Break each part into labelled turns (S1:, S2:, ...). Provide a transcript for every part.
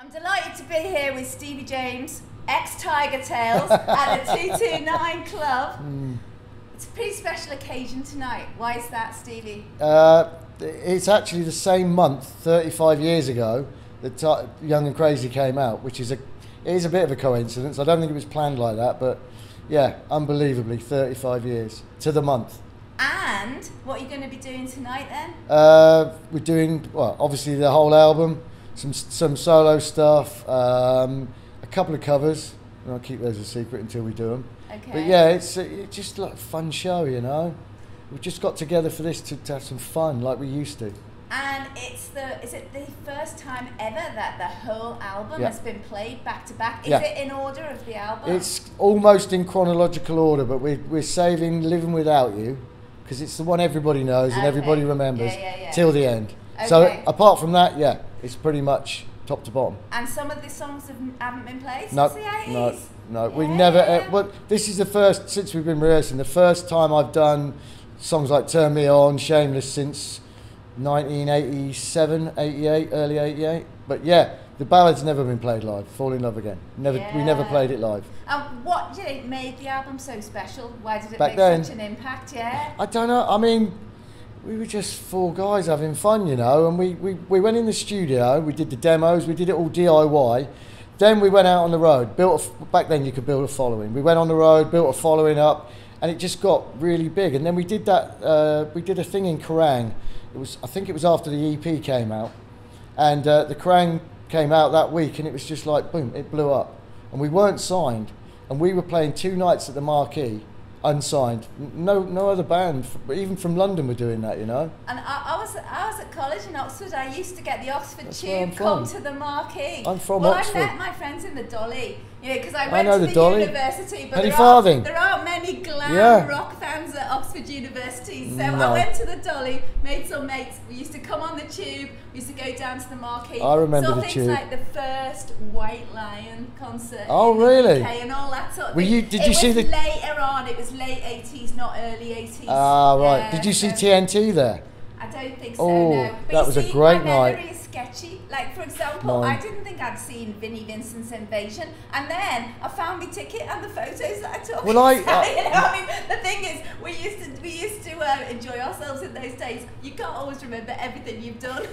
S1: I'm delighted to be here with Stevie James, ex-Tiger Tails, at the 229 Club. It's a pretty special occasion tonight. Why is that, Stevie?
S2: It's actually the same month, 35 years ago, that Young and Crazy came out, which is it is a bit of a coincidence. I don't think it was planned like that, but yeah, unbelievably, 35 years to the month.
S1: And what are you going to be doing tonight then?
S2: We're doing, well, obviously the whole album, some solo stuff, a couple of covers, and I'll keep those a secret until we do them.
S1: Okay.
S2: But yeah, it's just like a fun show, you know. We've just got together for this to have some fun like we used to.
S1: And is it the first time ever that the whole album has been played back to back? Is it in order of the album?
S2: It's almost in chronological order, but we're saving Living Without You, because it's the one everybody knows and everybody remembers till the end.
S1: Okay.
S2: So apart from that, yeah, it's pretty much top to bottom.
S1: And some of the songs haven't been played
S2: No,
S1: since the 80s?
S2: no. We never, well, this is the first, since we've been rehearsing, the first time I've done songs like Turn Me On, Shameless since 1987, 88, early 88. But yeah, the ballad's never been played live. Fall in Love Again. We never played it live.
S1: And what do you think made the album so special? Why did it
S2: Back
S1: make
S2: then,
S1: such an impact? Yeah.
S2: I don't know. I mean, we were just four guys having fun, you know, and we went in the studio, we did the demos, we did it all DIY. Then we went out on the road, back then you could build a following. We went on the road, built a following up, and it just got really big. And then we did that, we did a thing in Kerrang. I think it was after the EP came out, and the Kerrang came out that week, and it was just like, boom, it blew up. And we weren't signed, and we were playing 2 nights at the Marquee, unsigned. No other band, even from London, were doing that, you know.
S1: And I was at college in Oxford. I used to get the Oxford Tube come to the Marquee.
S2: I'm from Oxford.
S1: I met my friends in the Dolly, you know, because I went to the
S2: Dolly.
S1: university. But there aren't many glam rock fans at Oxford University, so I went to the Dolly, made some mates. We used to come on the Tube. We used to go down to the Marquee.
S2: I remember the
S1: Tube.
S2: Tube.
S1: Like the first White Lion concert.
S2: Oh,
S1: in the
S2: really?
S1: UK and all that sort of thing.
S2: Did you see the?
S1: Later on, it was late 80s, not early 80s.
S2: Ah, right. Did you see TNT there?
S1: I don't think so,
S2: oh,
S1: no. But
S2: that was a great
S1: my
S2: night.
S1: memory is sketchy. Like, for example, I didn't think I'd seen Vinnie Vincent's Invasion, and then I found my ticket and the photos that I took.
S2: Well,
S1: you know, I mean, the thing is, we used to enjoy ourselves in those days. You can't always remember everything you've done.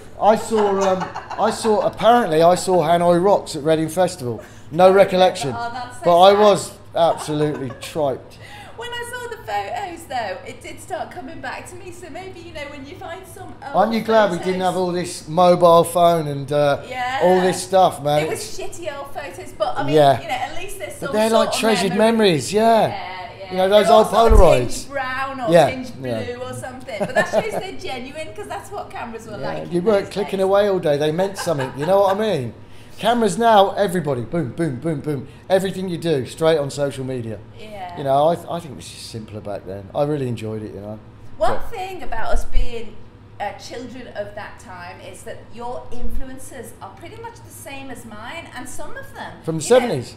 S2: Apparently I saw Hanoi Rocks at Reading Festival. No recollection.
S1: That's so
S2: but I
S1: sad.
S2: was absolutely triped.
S1: When I saw the photos, though, it did start coming back to me. So maybe, you know, when you find some old
S2: Aren't you glad
S1: photos,
S2: we didn't have all this mobile phone and all this stuff, man?
S1: It was shitty old photos, but I mean, you know, at least there's some.
S2: But they're like treasured memories,
S1: Yeah.
S2: You know, those
S1: they're
S2: old Polaroids.
S1: Tinged brown or tinged blue or something. But that shows they're genuine, because that's what cameras were like.
S2: You weren't clicking away all day. They meant something. You know what I mean? Cameras now, everybody, boom, boom, boom, boom. Everything you do, straight on social media.
S1: Yeah.
S2: You know, I think it was just simpler back then. I really enjoyed it, you know.
S1: One thing about us being children of that time is that your influences are pretty much the same as mine, and some of them.
S2: From the 70s?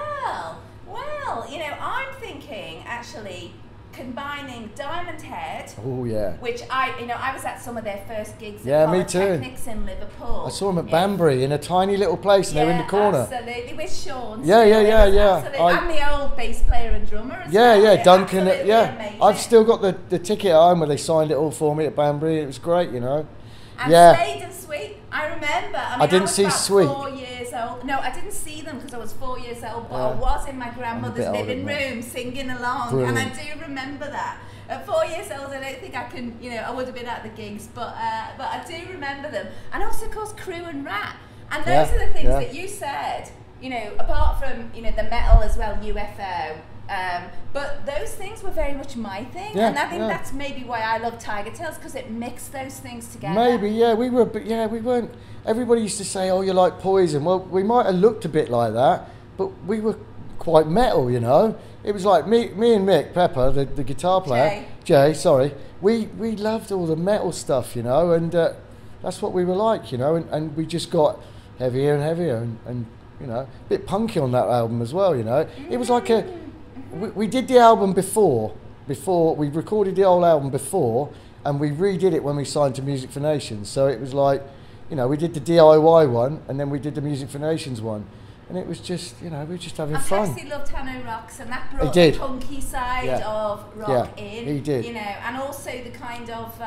S1: Well, you know, I'm thinking, actually, combining Diamond Head, which I was at some of their first gigs at Polytechnics in Liverpool.
S2: I saw them at Banbury in a tiny little place, and they were in the corner.
S1: Absolutely, with Sean.
S2: Yeah.
S1: And the old bass player and drummer as well.
S2: Duncan. I've still got the ticket at home where they signed it all for me at Banbury. It was great, you know.
S1: And Slade and Sweet, I remember. I
S2: didn't see Sweet.
S1: 4 years old. No, I didn't see them because I was 4 years old, but I was in my grandmother's living room singing along. Brilliant. And I do remember that. At 4 years old, I don't think I can, you know, I would have been at the gigs, but I do remember them. And also, of course, Crew and Rat. And those are the things that you said, you know, apart from, you know, the metal as well, UFO. But those things were very much my thing, and I think that's maybe why I love Tiger Tails, because it mixed those things together.
S2: Maybe, we were, but we weren't. Everybody used to say, "Oh, you're like Poison." Well, we might have looked a bit like that, but we were quite metal, you know. It was like me and Mick Pepper, the guitar player, Jay. We loved all the metal stuff, you know, and that's what we were like, you know, and we just got heavier and heavier, and you know, a bit punky on that album as well, you know. It was like we did the album before we recorded the old album before, and we redid it when we signed to Music for Nations. So it was like, you know, we did the DIY one, and then we did the Music for Nations one. And it was just, you know, we were just having fun.
S1: Pepsi loved Hanno Rocks, and that brought the punky side of rock in.
S2: He did.
S1: You know, and also the kind of,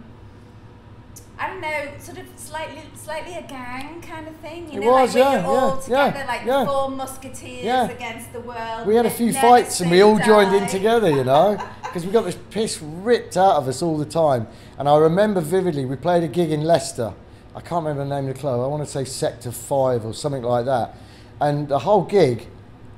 S1: I don't know, sort of slightly a gang kind of thing. You know,
S2: was,
S1: like when you're all together, like the Four Musketeers against the world.
S2: We had a few fights and we all joined in together, you know, because we got this piss ripped out of us all the time. And I remember vividly, we played a gig in Leicester. I can't remember the name of the club. I want to say Sector 5 or something like that. And the whole gig,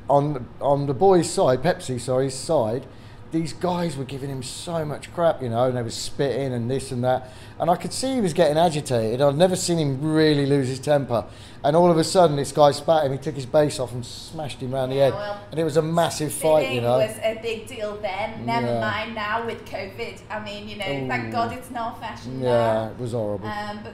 S2: on the boys' side, Pepsi, sorry, side, these guys were giving him so much crap, you know, and they were spitting and this and that. And I could see he was getting agitated. I'd never seen him really lose his temper. And all of a sudden, this guy spat him. He took his bass off and smashed him around the head.
S1: Well,
S2: and it was a massive fight, you know.
S1: It was a big deal then. Never mind now with COVID. I mean, you know, thank God it's not fashion now.
S2: Yeah, it was horrible.
S1: But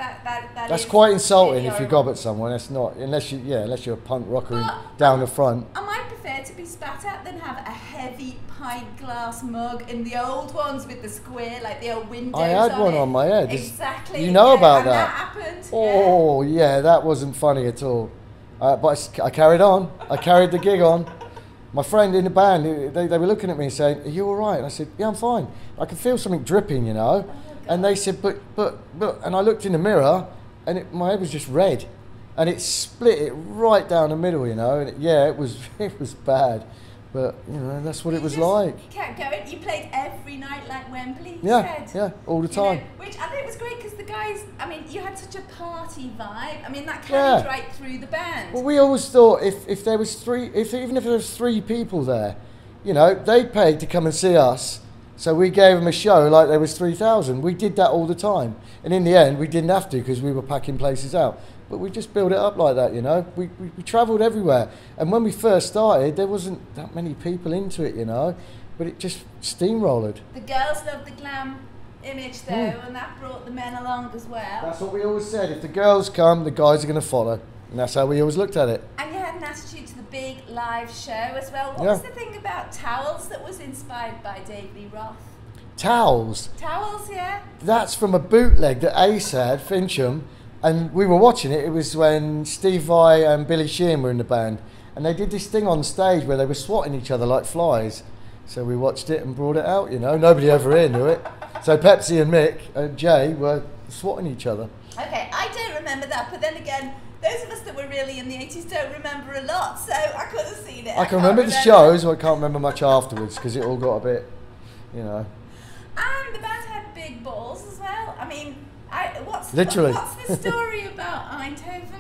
S2: that's quite insulting
S1: really
S2: if you gob at someone. That's not, unless you're a punk rocker down the front.
S1: I might prefer to be spat at than have a heavy pint glass mug in the old ones with the square, like the old windows.
S2: I had one on my head.
S1: Exactly.
S2: You know about
S1: and
S2: that?
S1: happened.
S2: Oh yeah, that wasn't funny at all. But I carried on. I carried the gig on. My friend in the band, they were looking at me saying, "Are you all right?" And I said, "Yeah, I'm fine. I can feel something dripping, you know." And they said, but, and I looked in the mirror, and my head was just red, and it split it right down the middle, you know. And it was bad. But, you know, that's what it was like.
S1: Kept going. You played every night like Wembley, you
S2: said. Yeah, all the time.
S1: You know, which I think was great because the guys, I mean, you had such a party vibe. I mean, that carried right through the band.
S2: Well, we always thought if there was even if there was 3 people there, you know, they paid to come and see us. So we gave them a show like there was 3,000. We did that all the time. And in the end, we didn't have to because we were packing places out. But we just built it up like that, you know. We travelled everywhere. And when we first started, there wasn't that many people into it, you know. But it just steamrolled.
S1: The girls loved the glam image, though, and that brought the men along as well.
S2: That's what we always said. If the girls come, the guys are going to follow. And that's how we always looked at it.
S1: And you had an attitude to the big live show as well. What was the thing about Towels that was inspired by David Lee Roth?
S2: Towels?
S1: Towels, yeah.
S2: That's from a bootleg that Ace had, Fincham. And we were watching it. It was when Steve Vai and Billy Sheehan were in the band. And they did this thing on stage where they were swatting each other like flies. So we watched it and brought it out, you know. Nobody ever here knew it. So Pepsi and Mick and Jay were swatting each other.
S1: Okay, I don't remember that. But then again, those of us that were really in the 80s don't remember a lot. So I could have seen it.
S2: I can remember the shows, I can't remember much afterwards because it all got a bit, you know.
S1: And the band had big balls as well. I mean... What's the story about Eindhoven?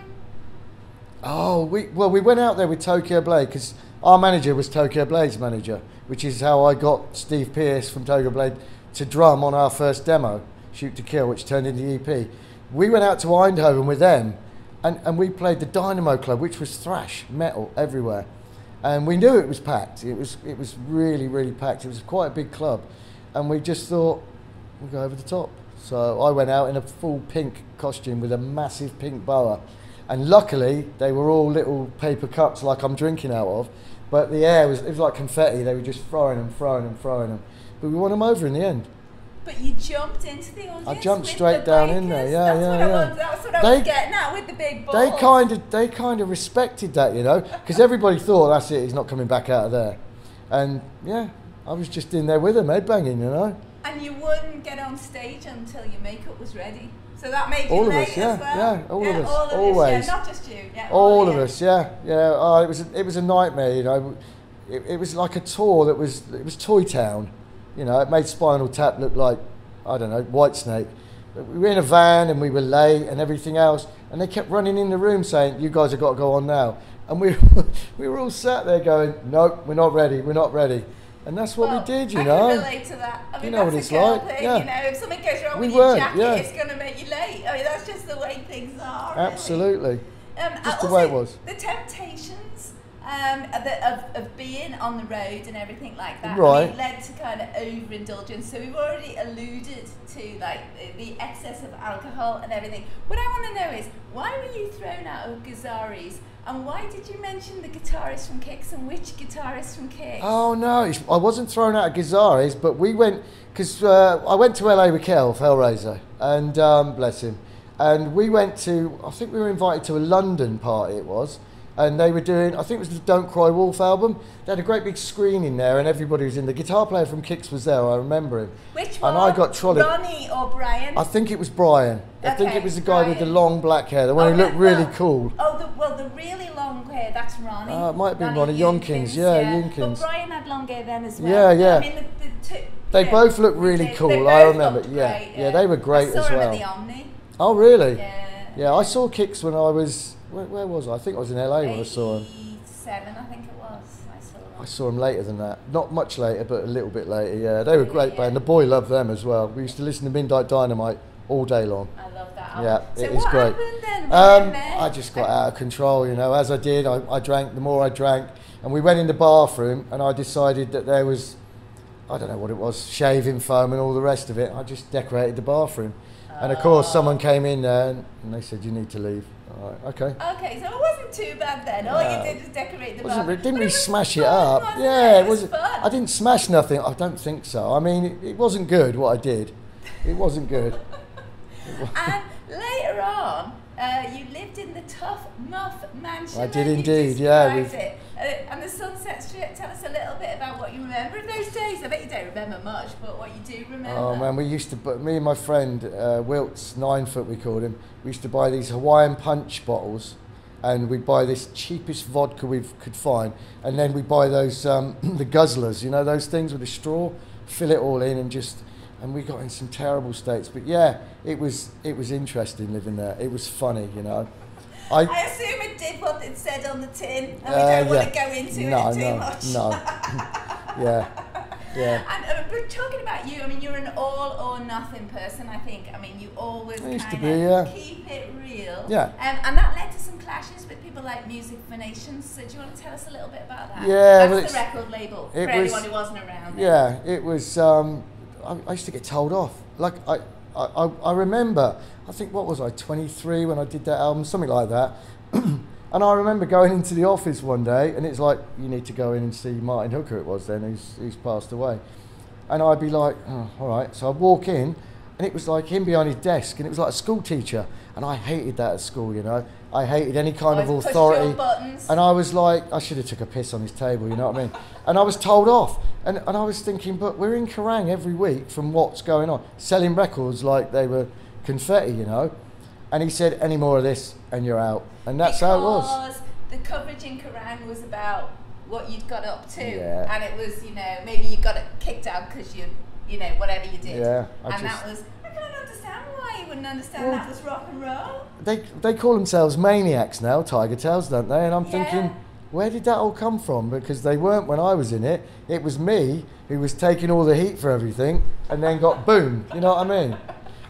S2: Oh, we went out there with Tokyo Blade because our manager was Tokyo Blade's manager, which is how I got Steve Pearce from Tokyo Blade to drum on our first demo, Shoot to Kill, which turned into the EP. We went out to Eindhoven with them, and we played the Dynamo Club, which was thrash metal everywhere, and we knew it was packed. It was really, really packed. It was quite a big club, and we just thought we'll go over the top. So I went out in a full pink costume with a massive pink boa. And luckily, they were all little paper cups like I'm drinking out of. But the air it was like confetti. They were just throwing them. But we won them over in the end.
S1: But you jumped into the audience.
S2: I jumped straight down in there.
S1: That's what I was getting at with the big balls.
S2: They kind of respected that, you know, because everybody thought, that's it, he's not coming back out of there. And yeah, I was just in there with them, headbanging, you know.
S1: And you wouldn't get on stage until your makeup was ready. So that made you
S2: all
S1: late
S2: of us,
S1: as well.
S2: Yeah, all of us,
S1: all of
S2: always.
S1: us, not just you. Yeah,
S2: all of us, yeah. Oh, it was a nightmare, you know. It was like a tour it was Toy Town, you know. It made Spinal Tap look like, I don't know, Whitesnake. We were in a van and we were late and everything else, and they kept running in the room saying, "You guys have got to go on now." And we were all sat there going, "Nope, we're not ready. We're not ready." And that's what we did, you know.
S1: I can relate to that. I mean,
S2: you know what it's like.
S1: Thing,
S2: yeah.
S1: You know, if something goes wrong with your jacket, it's going to make you late. I mean, that's just the way things are.
S2: Absolutely.
S1: Really.
S2: Just the way it was.
S1: The temptations of being on the road and everything like that led to kind of overindulgence. So we've already alluded to like the excess of alcohol and everything. What I want to know is, why were you thrown out of Gazzarri's? And why did you mention the guitarist from Kicks, and which guitarist from Kicks?
S2: Oh no, I wasn't thrown out of Gazzarri's, but we went, because I went to LA with Kel, Hellraiser, and bless him, And we went to, I think we were invited to a London party it was, and they were doing, I think it was the Don't Cry Wolf album. They had a great big screen in there and everybody was in. The guitar player from Kix was there, I remember him.
S1: Which one?
S2: And I got trolleyed.
S1: Ronnie or Brian?
S2: I think it was Brian. I think
S1: Okay,
S2: it was the guy with the
S1: Brian.
S2: long black hair, the one who looked really cool.
S1: Oh, the really long hair, that's Ronnie.
S2: It might have been Ronnie Yonkins, yeah, Yonkins.
S1: But Brian had long hair then as well.
S2: Yeah, yeah.
S1: I mean, the two,
S2: They
S1: yeah,
S2: both looked really
S1: they
S2: cool,
S1: both
S2: I remember.
S1: looked
S2: Yeah,
S1: great,
S2: yeah, they were great
S1: I
S2: as
S1: saw him
S2: well.
S1: at the Omni.
S2: Oh, really?
S1: Yeah.
S2: Yeah, I saw Kix when I was, where was I? I think I was in LA when I saw him.
S1: 87, I think it was. I saw them.
S2: I saw him later than that. Not much later, but a little bit later, yeah. They were a great band. The boy loved them as well. We used to listen to Midnight Dynamite all day long.
S1: I love that
S2: Yeah,
S1: album.
S2: it
S1: So
S2: is
S1: what
S2: great.
S1: happened then?
S2: I just got out of control, you know. As I did, I drank, the more I drank. And we went in the bathroom and I decided that there was, I don't know what it was, shaving foam and all the rest of it. I just decorated the bathroom. And of course, someone came in there and they said, you need to leave. All right, okay.
S1: Okay, so it wasn't too bad then. All you did was decorate the bathroom.
S2: Didn't
S1: But
S2: we
S1: it was
S2: smash it
S1: fun,
S2: up?
S1: wasn't
S2: Yeah,
S1: it was fun.
S2: I didn't smash nothing. I don't think so. I mean, it wasn't good what I did. It wasn't good.
S1: And later on, you lived in the Tough Muff mansion.
S2: I did
S1: and you
S2: indeed, yeah,
S1: described it. And the Sunset Strip. Tell us a little bit about what you remember of those days. I bet you don't remember much, but what you do remember.
S2: Oh man, we used to, me and my friend Wilts, 9 foot we called him, we used to buy these Hawaiian Punch bottles, and we'd buy this cheapest vodka we could find, and then we'd buy those, the guzzlers, you know, those things with a straw, fill it all in and just, and we got in some terrible states. But yeah, it was interesting living there. It was funny, you know.
S1: I assume it did what it said on the tin, and we don't want to go into it too much.
S2: No, yeah.
S1: And but talking about you, I mean, you're an all or nothing person, I think. I mean, you always
S2: I used to
S1: kind of
S2: be,
S1: keep it real.
S2: Yeah.
S1: And that led to some clashes with people like Music for Nations. So do you want to tell us a little bit about that?
S2: Yeah,
S1: That's the record label, for anyone who wasn't around.
S2: Yeah, it was, I used to get told off. Like, I remember, I think, what was I, 23 when I did that album, something like that. And I remember going into the office one day and it's like, you need to go in and see Martin Hooker, it was then, who's passed away. And I'd be like, oh, all right. So I'd walk in and it was like him behind his desk and it was like a school teacher. And I hated that at school, you know. I hated any kind of authority. And I was like, I should have took a piss on his table, you know what I mean? And I was told off. And I was thinking, but we're in Kerrang every week from what's going on, selling records like they were confetti, you know. And he said, any more of this and you're out. And that's how it was.
S1: Because the coverage in Kerrang was about what you'd got up to.
S2: Yeah.
S1: And it was, you know, maybe you got it kicked out because you know, whatever you did.
S2: Yeah.
S1: I can't understand why you wouldn't understand that was rock and roll.
S2: They call themselves maniacs now, Tiger Tales, don't they? And I'm thinking, where did that all come from? Because they weren't when I was in it. It was me who was taking all the heat for everything and then got boomed. You know what I mean?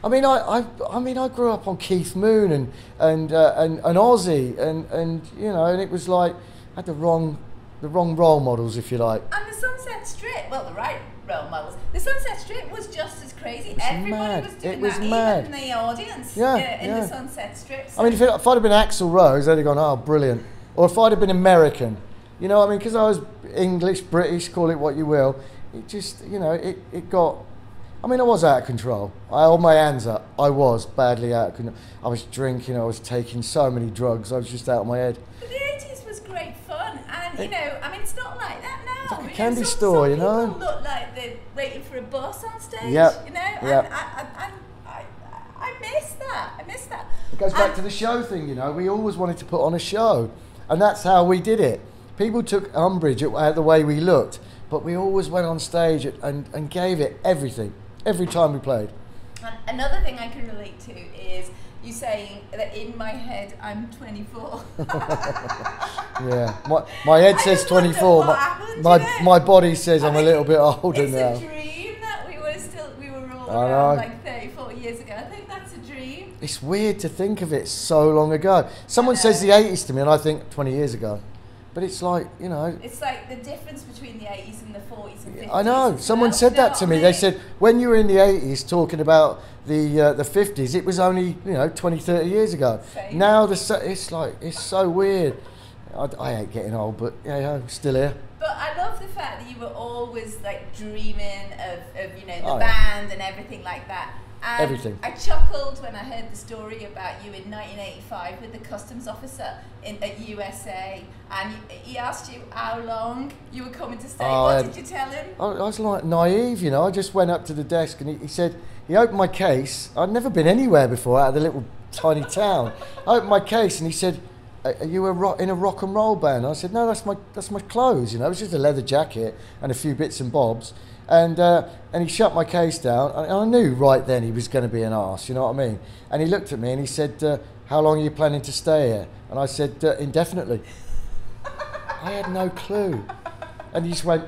S2: I mean, I grew up on Keith Moon and Ozzy and you know, and it was like I had the wrong role models, if you like.
S1: And the Sunset Strip, well, the right role models. The Sunset Strip was just as crazy. Everybody
S2: mad.
S1: was doing
S2: It was
S1: that,
S2: mad.
S1: even the audience in the Sunset Strip. So
S2: I mean, if I'd have been Axl Rose, they'd have gone, oh, brilliant. Or if I'd have been American, you know what I mean? Because I was English, British, call it what you will. It just, you know, it got... I mean, I was out of control. I held my hands up. I was badly out of control. I was drinking, I was taking so many drugs, I was just out of my head.
S1: But the 80s was great fun, and you know, I mean, it's not like that now.
S2: Like a candy store, you know?
S1: People look like they're waiting for a bus on stage,
S2: Yep.
S1: you know?
S2: Yep.
S1: And I miss that. I miss that.
S2: It goes back to the show thing, you know. We always wanted to put on a show, and that's how we did it. People took umbrage at the way we looked, but we always went on stage and gave it everything, every time we played.
S1: And another thing I can relate to is you saying that in my head I'm 24.
S2: Yeah, my head says 24. My body says I'm a little bit older now.
S1: It's a dream that we were all around like 30, 40 years ago. I think that's a dream.
S2: It's weird to think of it so long ago. Someone says the 80s to me and I think 20 years ago. But it's like, you know...
S1: It's like the difference between the 80s and the 40s and 50s.
S2: I know. Someone said that to me. They said, when you were in the 80s talking about the 50s, it was only, you know, 20, 30 years ago.
S1: Same.
S2: Now, it's like, it's so weird. I hate getting old, but, yeah, I'm still here.
S1: But I love the fact that you were always, like, dreaming of you know, the band and everything like that. And
S2: everything.
S1: I chuckled when I heard the story about you in 1985 with the customs officer at USA, and he asked you how long you were coming to stay. What did you tell him?
S2: I was like naive, you know. I just went up to the desk and he said, he opened my case. I'd never been anywhere before out of the little tiny town. I opened my case and he said, "Are you in a rock and roll band?" I said, "No, that's my clothes. You know, it was just a leather jacket and a few bits and bobs." And he shut my case down. And I knew right then he was going to be an arse. You know what I mean? And he looked at me and he said, "How long are you planning to stay here?" And I said, "Indefinitely." I had no clue. And he just went.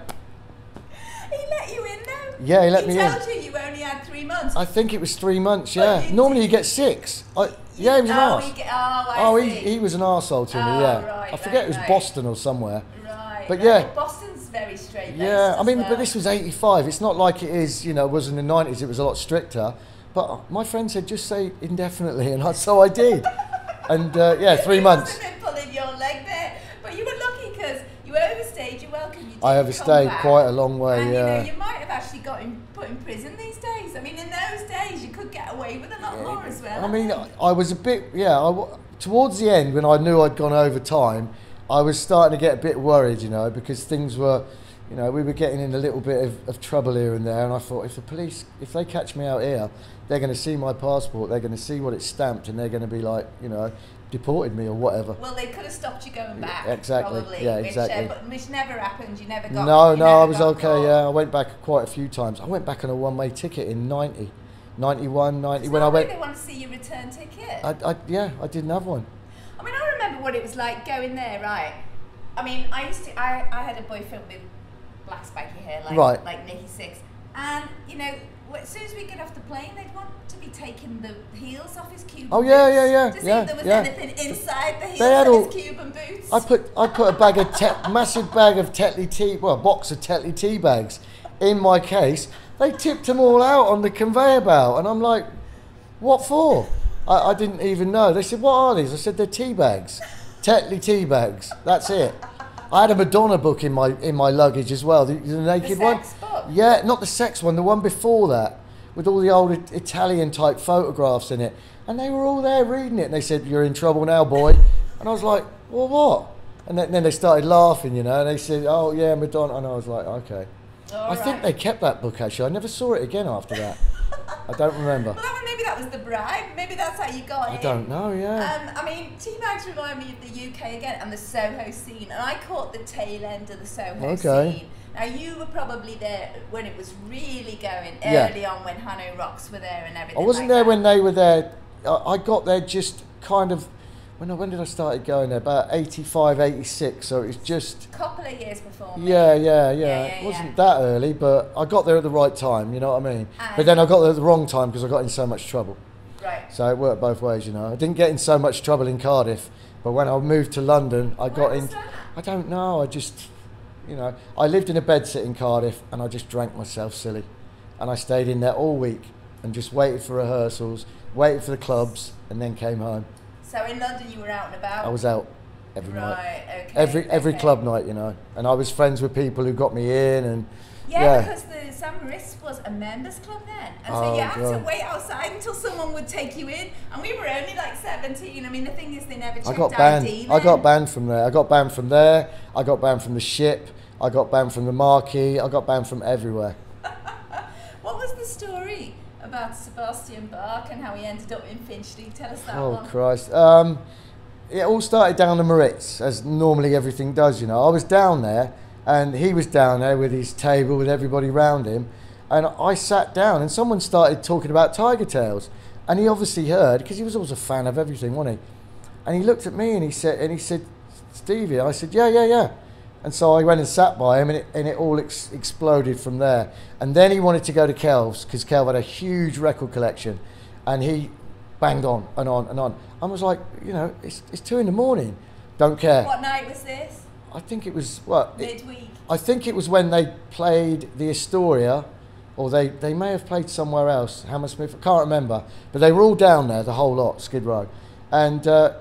S1: He let you in though?
S2: Yeah, he let me in.
S1: He told you only had 3 months.
S2: I think it was 3 months. Yeah. Normally you get 6. Yeah, he was an arse. He was an arsehole to me. Yeah.
S1: Right,
S2: I forget it was Boston or somewhere.
S1: Right.
S2: But yeah.
S1: Boston's very straight.
S2: Yeah, I mean, but this was 85. It's not like it is, you know, was in the 90s. It was a lot stricter. But my friend said, just say indefinitely, and so I did. And 3 months.
S1: You must have been pulling your leg there, but you were lucky because you overstayed your welcome.
S2: I overstayed quite a long way.
S1: And,
S2: yeah.
S1: you might have actually got put in prison these days. I mean, in those days, you could get away with a lot more as well.
S2: I mean, I was a bit, towards the end when I knew I'd gone over time, I was starting to get a bit worried, you know, because things were, you know, we were getting in a little bit of trouble here and there, and I thought, if the police, if they catch me out here, they're going to see my passport, they're going to see what it's stamped, and they're going to be like, you know, deported me or whatever.
S1: Well, they could have stopped you going back.
S2: Exactly.
S1: Probably,
S2: yeah, exactly.
S1: Which never happened. You never got.
S2: No, I was okay. Yeah, I went back quite a few times. I went back on a one-way ticket in 90, 91, 90. When I went,
S1: they want to see your return ticket.
S2: I didn't have one.
S1: I mean, I remember what it was like going there. Right. I mean, I had a boyfriend with black spiky hair, like Nikki Sixx, and you know, as soon as we get off the plane, they'd want to be taking the heels off his Cuban boots.
S2: Yeah.
S1: To see if there was anything inside the heels of his Cuban boots.
S2: I put a bag of massive bag of Tetley tea, well, a box of Tetley tea bags in my case. They tipped them all out on the conveyor belt, and I'm like, what for? I didn't even know. They said, what are these? I said, they're tea bags. Tetley tea bags. That's it. I had a Madonna book in my luggage as well. The naked one.
S1: Sex book?
S2: Yeah, not the sex one. The one before that, with all the old Italian type photographs in it. And they were all there reading it. And they said, "You're in trouble now, boy." And I was like, "Well, what?" And then they started laughing, you know. And they said, "Oh yeah, Madonna." And I was like, "Okay." I think they kept that book actually. I never saw it again after that. I don't remember.
S1: Well, maybe that was the bribe. Maybe that's how you got it.
S2: I don't know, yeah.
S1: I mean, teabags remind me of the UK again and the Soho scene. And I caught the tail end of the Soho scene. Now, you were probably there when it was really going early on, when Hanoi Rocks were there and everything.
S2: I wasn't there when they were there. I got there just kind of, when did I start going there? About 85, 86. So it was just
S1: a couple of years before me.
S2: Yeah. It wasn't that early, but I got there at the right time, you know what I mean? But then I got there at the wrong time because I got in so much trouble.
S1: Right.
S2: So it worked both ways, you know. I didn't get in so much trouble in Cardiff, but when I moved to London, I got in. That? I don't know. I just, you know, I lived in a bedsit in Cardiff and I just drank myself silly. And I stayed in there all week and just waited for rehearsals, waited for the clubs, and then came home.
S1: So in London you were out and about?
S2: I was out every night.
S1: Right, okay.
S2: Every club night, you know. And I was friends with people who got me in and
S1: because the St. Maurice was a members club then. And so you had to wait outside until someone would take you in. And we were only like 17. I mean, the thing is they never checked ID then.
S2: I got banned from there. I got banned from there. I got banned from the Ship. I got banned from the Marquee. I got banned from everywhere.
S1: What was the story about Sebastian Bach and how he ended up in Finchley? Tell us that one.
S2: Oh, Christ. It all started down the Maritz, as normally everything does, you know. I was down there, and he was down there with his table with everybody round him, and I sat down, and someone started talking about Tiger Tales, and he obviously heard, because he was always a fan of everything, wasn't he? And he looked at me, and he said, "Stevie?" I said, yeah. And so I went and sat by him, and it all exploded from there. And then he wanted to go to Kelv's, because Kelv had a huge record collection, and he banged on and on and on. I was like, you know, it's 2 a.m. Don't care.
S1: What night was this?
S2: I think it was,
S1: midweek.
S2: I think it was when they played the Astoria, or they may have played somewhere else, Hammersmith, I can't remember. But they were all down there, the whole lot, Skid Row. And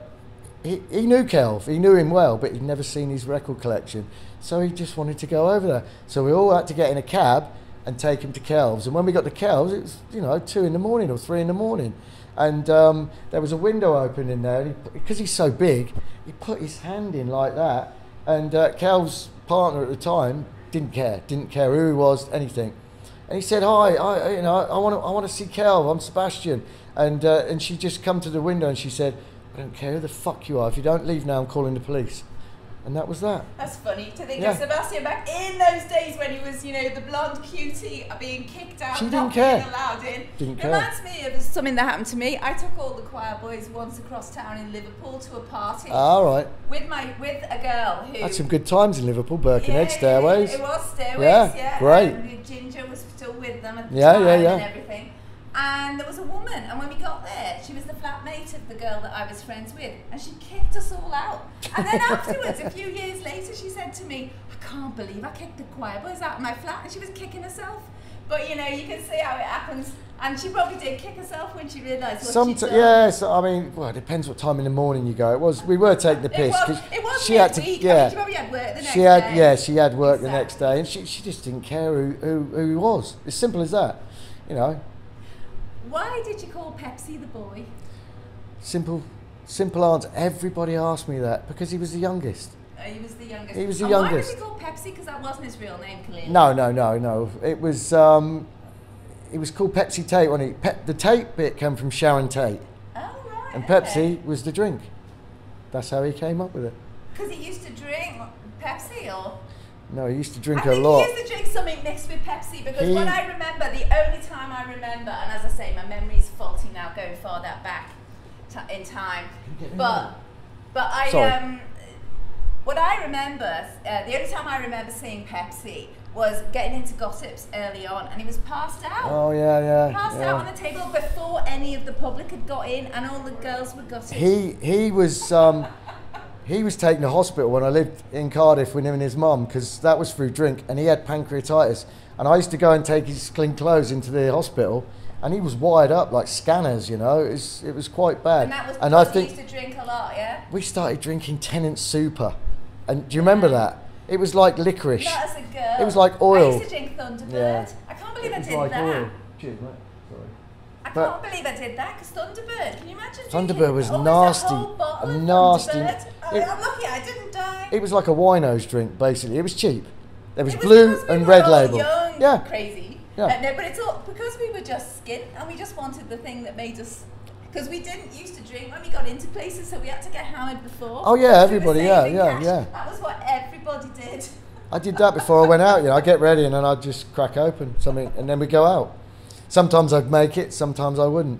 S2: he knew Kelv, he knew him well, but he'd never seen his record collection. So he just wanted to go over there. So we all had to get in a cab and take him to Kells. And when we got to Kells, it was, you know, 2 in the morning or 3 in the morning. And there was a window open in there, and because he's so big, he put his hand in like that. And Kel's partner at the time didn't care who he was, anything. And he said, "Hi, I want to see Kel. I'm Sebastian." And she just come to the window and she said, "I don't care who the fuck you are. If you don't leave now, I'm calling the police." And that was that.
S1: That's funny to think of Sebastian back in those days when he was, you know, the blonde cutie being kicked out,
S2: she didn't
S1: not
S2: care.
S1: being allowed in.
S2: Didn't care.
S1: Reminds me of something that happened to me. I took all the choir boys once across town in Liverpool to a party.
S2: All right.
S1: With a girl who.
S2: Had some good times in Liverpool, Birkenhead, Stairways.
S1: It was Stairways,
S2: yeah. Great.
S1: And Ginger was still with them at the time and everything. And there was a woman, and when we got there, she was the flatmate of the girl that I was friends with, and she kicked us all out. And then afterwards, a few years later, she said to me, "I can't believe I kicked the choir boys out of my flat," and she was kicking herself. But you know, you can see how it happens, and she probably did kick herself when she realised what she'd done.
S2: Yes, I mean, well, it depends what time in the morning you go. We were taking the piss because
S1: she had to. She probably had work the next day.
S2: Yeah, she had work the next day, and she just didn't care who he was. As simple as that, you know.
S1: Why did you call Pepsi the boy?
S2: Simple answer. Everybody asked me that because he was the youngest.
S1: He was the youngest.
S2: He was the youngest.
S1: Why was he called Pepsi? Because that wasn't his real name, clearly.
S2: No. It was called Pepsi Tate. The Tate bit came from Sharon Tate.
S1: Oh right.
S2: And Pepsi was the drink. That's how he came up with it.
S1: Because he used to drink Pepsi, or?
S2: No, he used to drink a lot.
S1: I think he used to drink something mixed with Pepsi, because when I remember, the only time I remember, and as I say, my memory's faulty now going farther back in time, but I what I remember, the only time I remember seeing Pepsi was getting into gossips early on, and he was passed out.
S2: Oh yeah.
S1: Passed out on the table before any of the public had got in, and all the girls were gossiping.
S2: He was taken to hospital when I lived in Cardiff with him and his mum, because that was through drink, and he had pancreatitis. And I used to go and take his clean clothes into the hospital, and he was wired up like scanners, you know. It was quite bad.
S1: And that was because he used to drink a lot, yeah?
S2: We started drinking Tennant Super. And do you remember that? It was like licorice.
S1: Not as a girl.
S2: It was like oil.
S1: I used to drink Thunderbird. Yeah. I can't believe I did that.
S2: Oil. Cheers, mate.
S1: I can't believe I did that, because Thunderbird, can you imagine?
S2: Thunderbird was nasty. Nasty.
S1: I'm lucky I didn't die.
S2: It was like a wino's drink, basically. It was cheap. There was blue and red label.
S1: Young,
S2: yeah.
S1: Crazy.
S2: Yeah.
S1: No, but it's all because we were just skint, and we just wanted the thing that made us. Because we didn't used to drink when we got into places, so we had to get hammered before.
S2: Oh yeah, everybody, yeah.
S1: That was what everybody did.
S2: I did that before I went out. You know, I'd get ready and then I'd just crack open something, and then we'd go out. Sometimes I'd make it, sometimes I wouldn't.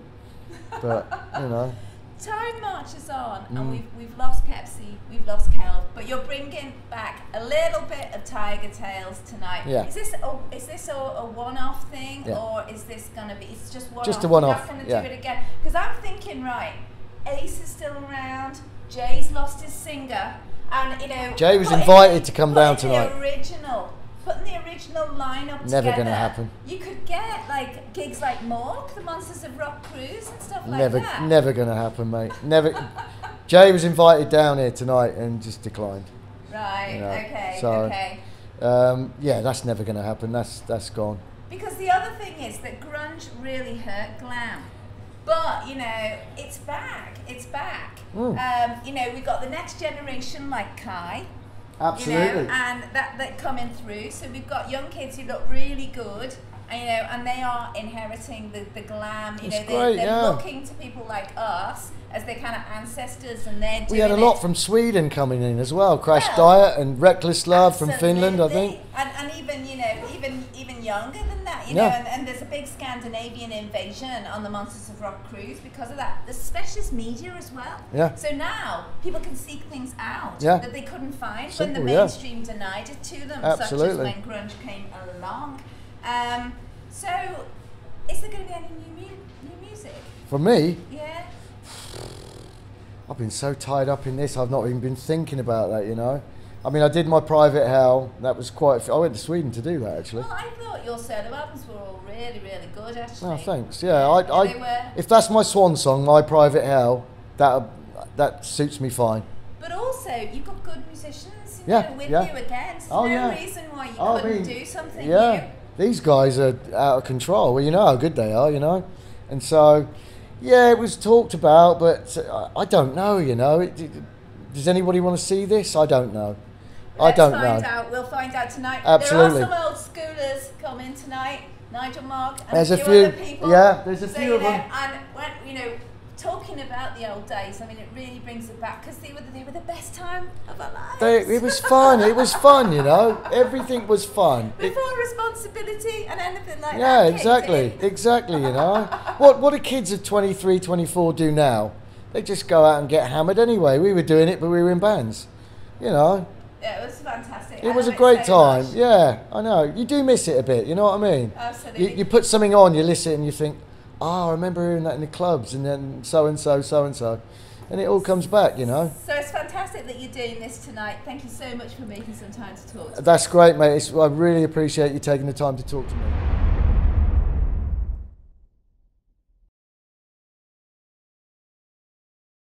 S2: But you know.
S1: Time marches on, and we've lost Pepsi, we've lost Kel, but you're bringing back a little bit of Tiger Tales tonight.
S2: Yeah.
S1: Is this a one-off thing, or is this gonna be? It's just one-off.
S2: Just a one-off.
S1: You're not gonna do it again, because I'm thinking, right, Ace is still around. Jay's lost his singer, and you know.
S2: Jay was invited to come down tonight.
S1: Putting the original lineup together.
S2: Never gonna happen.
S1: You could get like gigs like Mork, the Monsters of Rock Cruise, and stuff like that.
S2: Never gonna happen, mate. Never. Jay was invited down here tonight and just declined.
S1: Right.
S2: You know?
S1: Okay.
S2: So,
S1: okay.
S2: Yeah, that's never gonna happen. That's gone.
S1: Because the other thing is that grunge really hurt glam, but you know it's back. It's back. You know, we got the next generation like Kai.
S2: Absolutely.
S1: You know, and that coming through. So we've got young kids who look really good, and, you know, and they are inheriting the glam. You know, they're looking to people like us as their kind of ancestors, and they're doing.
S2: We had a lot from Sweden coming in as well. Crash Diet and Reckless Love from Finland, I think.
S1: And even, you know, even younger than that, you know, and there's a big Scandinavian invasion on the Monsters of Rock cruise because of that. There's specialist media as well.
S2: Yeah.
S1: So now people can seek things out that they couldn't find when the mainstream denied it to them,
S2: Absolutely.
S1: such as when grunge came along. So is there going to be any new music?
S2: For me?
S1: Yeah.
S2: I've been so tied up in this, I've not even been thinking about that, you know. I mean, I did my Private Hell. That was quite. I went to Sweden to do that, actually.
S1: Well, I thought your solo albums were all really, really good, actually.
S2: Oh, thanks. Yeah, if that's my swan song, my Private Hell, that suits me fine.
S1: But also, you've got good musicians, you know, with you again. So no reason why you couldn't do something new.
S2: these guys are out of control. Well, you know how good they are, you know. And so, yeah, it was talked about, but I don't know, you know. Does anybody want to see this? I don't know. I don't know.
S1: Let's find out. We'll find out tonight.
S2: Absolutely.
S1: There are some old schoolers coming tonight. Nigel, Mark, and
S2: there's
S1: a few other people.
S2: Yeah, there's a
S1: so,
S2: few of them.
S1: And when, you know, talking about the old days, I mean, it really brings it back because they were the best time of our lives.
S2: It was fun. It was fun, you know. Everything was fun.
S1: Before responsibility and anything like that.
S2: Yeah, exactly, you know. What do kids of 23, 24 do now? They just go out and get hammered anyway. We were doing it, but we were in bands, you know.
S1: Yeah, it was fantastic.
S2: It was a great
S1: so
S2: time.
S1: Much.
S2: Yeah, I know. You do miss it a bit, you know what I mean?
S1: Absolutely.
S2: You put something on, you listen and you think, I remember hearing that in the clubs, and then so-and-so, so-and-so. And it all comes back, you know.
S1: So it's fantastic that you're doing this tonight. Thank you so much for making some time to talk to me.
S2: That's great, mate. I really appreciate you taking the time to talk to me.